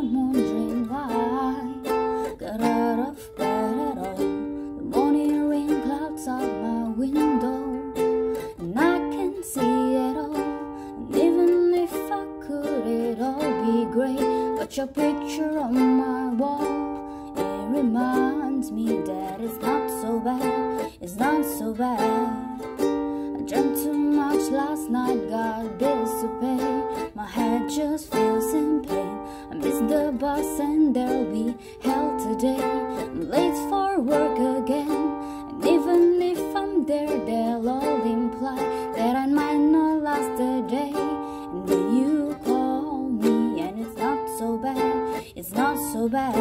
I'm wondering why. Got out of bed at all. The morning rain clouds out my window, and I can see it all. And even if I could, it'd all be great. But your picture on my wall, it reminds me that it's not so bad. It's not so bad. I drank too much last night, got bills to pay. My head just feels in pain. I missed the bus and there'll be hell today. I'm late for work again, and even if I'm there, they'll all imply that I might not last a day. And then you call me and it's not so bad. It's not so bad.